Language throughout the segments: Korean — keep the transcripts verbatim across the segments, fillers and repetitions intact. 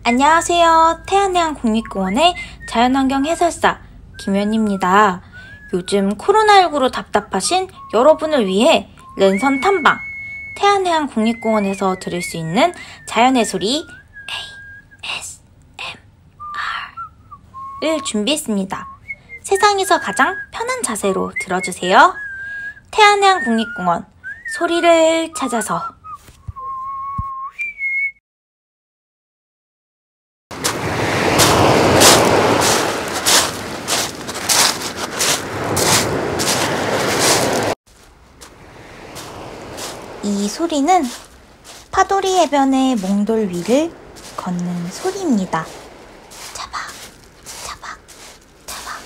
안녕하세요. 태안해양 국립공원의 자연환경 해설사 김연입니다. 요즘 코로나십구로 답답하신 여러분을 위해 랜선 탐방, 태안해양 국립공원에서 들을 수 있는 자연의 소리 에이에스엠알을 준비했습니다. 세상에서 가장 편한 자세로 들어주세요. 태안해양 국립공원 소리를 찾아서. 이 소리는 파도리 해변의 몽돌 위를 걷는 소리입니다. 차박, 차박, 차박.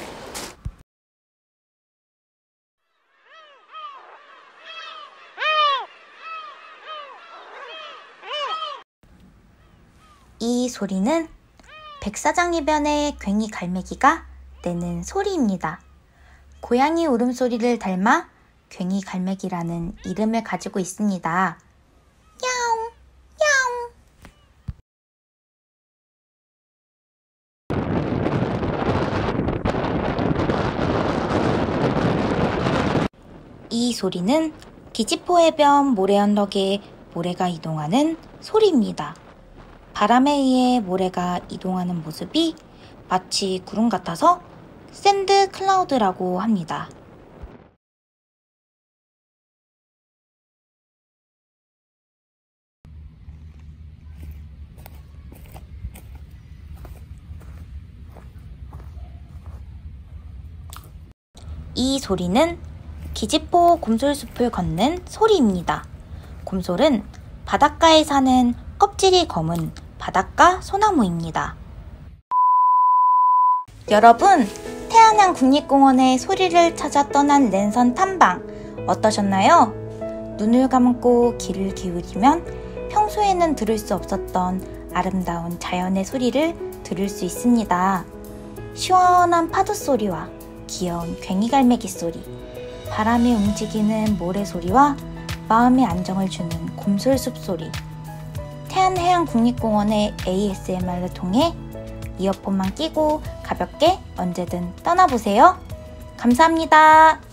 이 소리는 백사장 해변의 괭이 갈매기가 내는 소리입니다. 고양이 울음소리를 닮아 괭이 갈매기라는 이름을 가지고 있습니다. 야옹, 야옹. 이 소리는 기지포 해변 모래 언덕에 모래가 이동하는 소리입니다. 바람에 의해 모래가 이동하는 모습이 마치 구름 같아서 샌드 클라우드라고 합니다. 이 소리는 기지포 곰솔숲을 걷는 소리입니다. 곰솔은 바닷가에 사는 껍질이 검은 바닷가 소나무입니다. 여러분, 태안해양 국립공원의 소리를 찾아 떠난 랜선 탐방 어떠셨나요? 눈을 감고 귀를 기울이면 평소에는 들을 수 없었던 아름다운 자연의 소리를 들을 수 있습니다. 시원한 파도 소리와 귀여운 괭이 갈매기 소리, 바람이 움직이는 모래 소리와 마음의 안정을 주는 곰솔숲 소리, 태안해양 국립공원의 에이에스엠알을 통해 이어폰만 끼고 가볍게 언제든 떠나보세요. 감사합니다.